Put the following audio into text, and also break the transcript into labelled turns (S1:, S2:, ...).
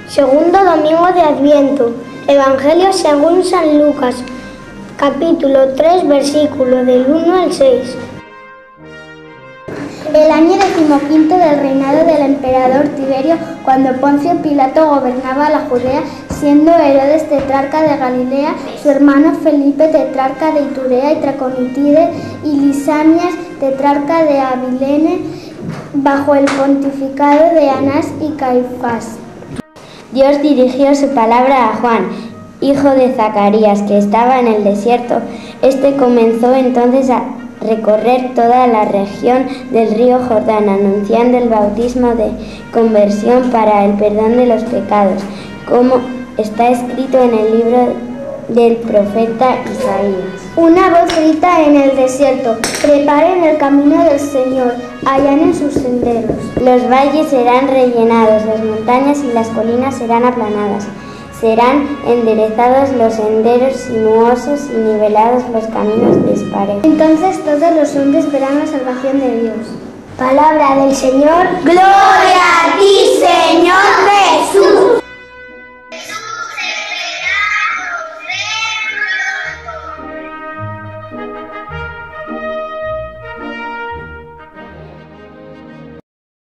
S1: Segundo domingo de Adviento. Evangelio según San Lucas, capítulo 3, versículo del 1 al 6.
S2: El año 15 del reinado del emperador Tiberio, cuando Poncio Pilato gobernaba la Judea, siendo Herodes tetrarca de Galilea, su hermano Felipe tetrarca de Iturea y Traconitide, y Lisanias tetrarca de Abilene, bajo el pontificado de Anás y Caifás.
S3: Dios dirigió su palabra a Juan, hijo de Zacarías, que estaba en el desierto. Este comenzó entonces a recorrer toda la región del río Jordán, anunciando el bautismo de conversión para el perdón de los pecados, como está escrito en el libro del profeta Isaías.
S2: Una voz grita en el desierto: preparen el camino del Señor, allanen sus senderos.
S3: Los valles serán rellenados, las montañas y las colinas serán aplanadas. Serán enderezados los senderos sinuosos y nivelados los caminos desparejos.
S2: Entonces todos los hombres verán la salvación de Dios.
S1: Palabra del Señor.
S2: ¡Gloria!